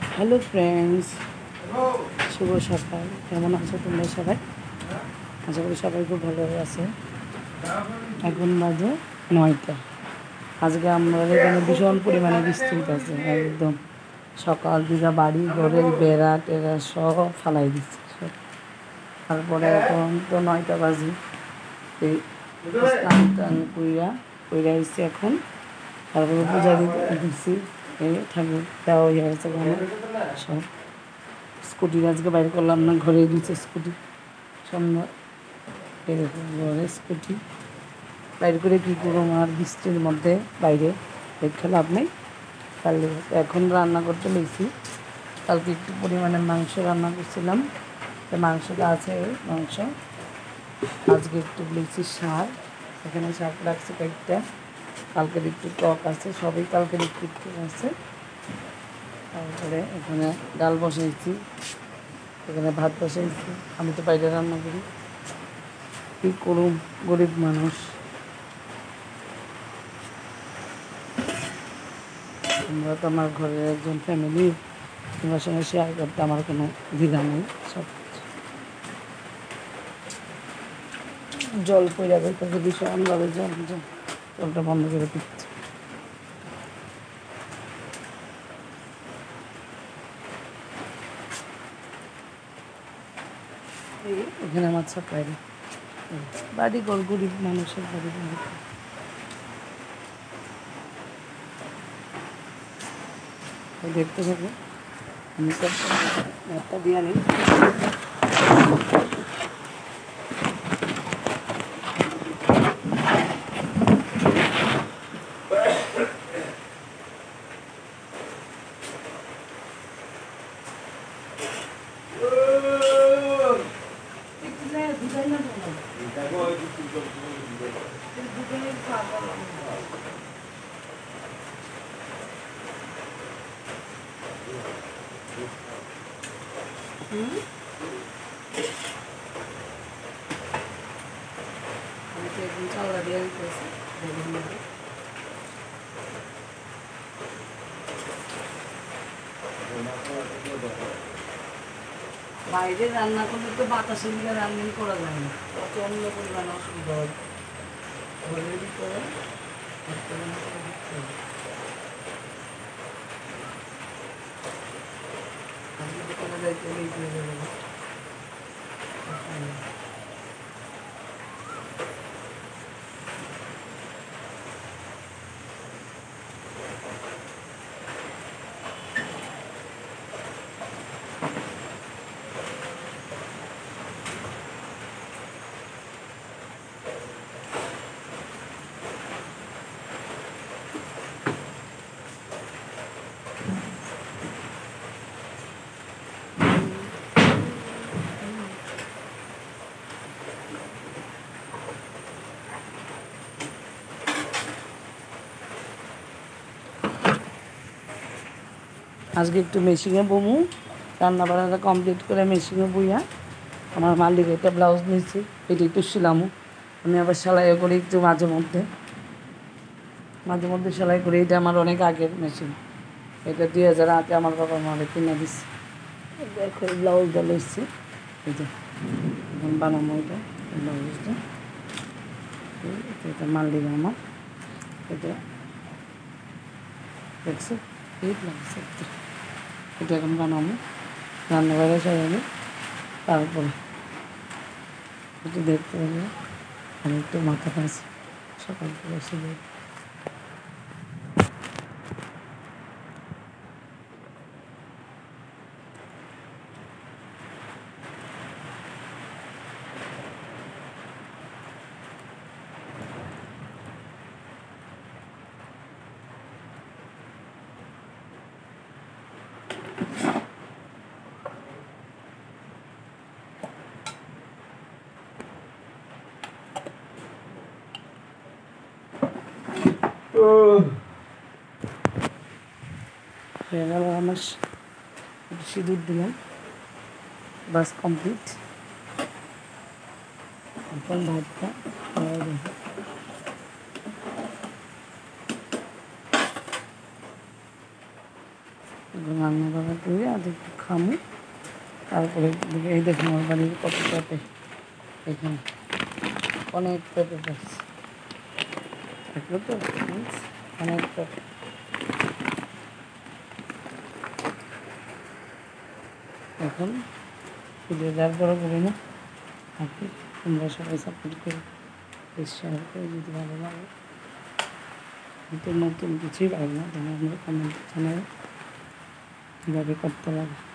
Hello friends, শুভ সকাল। কেমন আছো তোমরা সবাই? আশা করি সবাই খুব ভালো আছে। এখন বাজে 9টা। আজকে আমরা এখানে ভীষণ পরিমাণে বৃষ্টি আছে, একদম সকাল দিকে বাড়ি ঘরের বেড়া টেরা সব ফালাই দিচ্ছে সব। তারপরে এখন তো 9টা বাজে, এই স্নান টান কইরা এসছি এখন। তারপরে পূজা দিচ্ছি, এই ঠাকুর দেওয়া হয়ে গেছে সব। স্কুটি আজকে বাইরে করলাম না, ঘরে দিচ্ছে স্কুটি সন্ধ্যা। এরকম ঘরে স্কুটি বাইরে করে কী করবো, আর বৃষ্টির মধ্যে বাইরে রেখে লাভ নেই। তাহলে এখন রান্না করতে লেগেছি। কালকে একটু পরিমাণে মাংস রান্না করছিলাম, তো মাংসটা আছে মাংস। আজকে একটু লেগেছি শাক, এখানে শাক রাখছি কয়েকটা। কালকের একটু টক আছে, সবই কালকের একটু একটু আছে। তারপরে এখানে ডাল বসাইছি, এখানে ভাত বসাইছি। আমি তো বাইরে রান্না করি, কী করুম, গরিব মানুষ। আমরা তো আমার ঘরের একজন ফ্যামিলি, তোমার সঙ্গে শেয়ার করতে আমার কোনো দ্বিধা নেই। সব জল পইরা করতে ভীষণভাবে জলটা বন্ধ করে দিচ্ছে। এখানে আমার সব বাড়ি ঘর, গরিব মানুষের বাড়ি ঘর। দেখতে থাকো, আমি সব ভাতটা দিয়ে নিই। একদম চাউলা দিয়ে দিতেছি। বাইরে রান্না করলে তো বাতাসের দিকে রান্নাই করা যায় না, প্রচন্ড পরিমাণে অসুবিধা হয়। ঘরের ভিতরে দোকানে যাইতে লেট হয়ে যাবে। আজকে একটু মেশিনে বমু, রান্না বান্নাটা কমপ্লিট করে মেশিনে বইয়া আমার মালিক একটা ব্লাউজ নিয়েছি, এটা একটু সিলামু। আমি আবার সেলাইও করি একটু মাঝে মধ্যে সেলাই করি। এটা আমার অনেক আগের মেশিন, এটা 2008-এ আমার বাবা মাকে কিনে দিচ্ছে। দেখো ব্লাউজটা লইছি, এটা এখন বানাবো। এটা ব্লাউজটা এটা মালিক আমার, এটা দেখছো এই ব্লাউজ। এটা এখন বানাবো, রান্না করে সাজাবো। তারপরে একটু দেখতে হবে, আমি একটু মাথা পাচ্ছি সকাল করে এসে। হয়ে গেল আমার সিঁদুর দিলাম, বাস কমপ্লিট। এখন ভাতটা এখন রান্না বান্না করে আর একটু খামু, তারপরে এই দেখুন আমার বাড়ির কত পেঁপে, এখানে অনেক পেঁপে পাচ্ছি, দেখলো তো অনেক পেঁপে। এখন ভিডিওটা আর বড় করি না, আপনি তোমরা সবাই সাপোর্ট করো, শেয়ার করে যদি ভালো লাগে। নতুন নতুন কিছুই পারবো না, তোমরা আমরা কমেন্ট জানাবে কীভাবে করতে লাগে।